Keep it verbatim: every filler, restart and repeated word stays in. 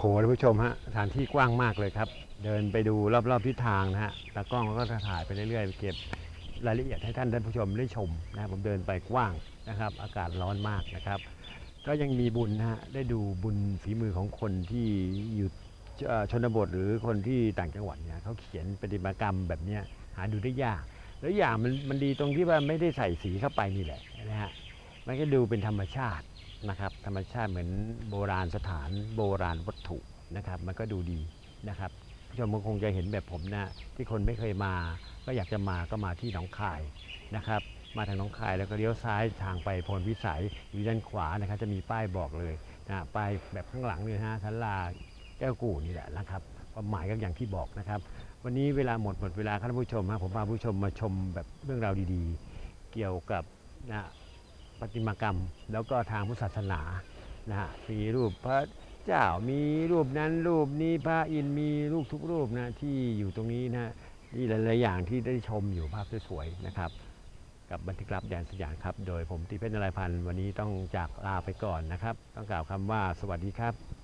หท่านผู้ชมฮะสถานที่กว้างมากเลยครับเดินไปดูรอบๆทิศทางนะฮะตากล้องก็จะถ่ายไปเรื่อยๆเก็บรายละเอียดให้ท่านท่านผู้ชมได้ชมนะผมเดินไปกว้างนะครับอากาศร้อนมากนะครับก็ยังมีบุญนะฮะได้ดูบุญฝีมือของคนที่อยู่ชนบทหรือคนที่ต่างจังหวัดเนี่ยเขาเขียนประติมากรรมแบบนี้หาดูได้ยากแล้วอย่างมันมันดีตรงที่ว่าไม่ได้ใส่สีเข้าไปนี่แหละนะฮะมันก็ดูเป็นธรรมชาตินะครับธรรมชาติเหมือนโบราณสถานโบราณวัตถุนะครับมันก็ดูดีนะครับผู้ชมคงจะเห็นแบบผมนะที่คนไม่เคยมาก็อยากจะมาก็มาที่หนองคายนะครับมาทางหนองคายแล้วก็เลี้ยวซ้ายทางไปพลพิสัยอยู่ด้านขวานะครับจะมีป้ายบอกเลยนะป้ายแบบข้างหลังเลยฮะศาลาแก้วกู่นี่แหละนะครับความหมายก็อย่างที่บอกนะครับวันนี้เวลาหมดหมดเวลาท่านผู้ชมฮะผมพาผู้ชมมาชมแบบเรื่องราวดีๆเกี่ยวกับนะประติมากรรมแล้วก็ทางพุทธศาสนานะฮะมีรูปพระเจ้ามีรูปนั้นรูปนี้พระอินทร์มีรูปทุกรูปนะที่อยู่ตรงนี้นะนี่หลายๆอย่างที่ได้ชมอยู่ภาพสวยๆนะครับกับบันทึกลับแดนสยามครับโดยผมตีเพชรนรายพันธ์วันนี้ต้องจากลาไปก่อนนะครับต้องกล่าวคำว่าสวัสดีครับ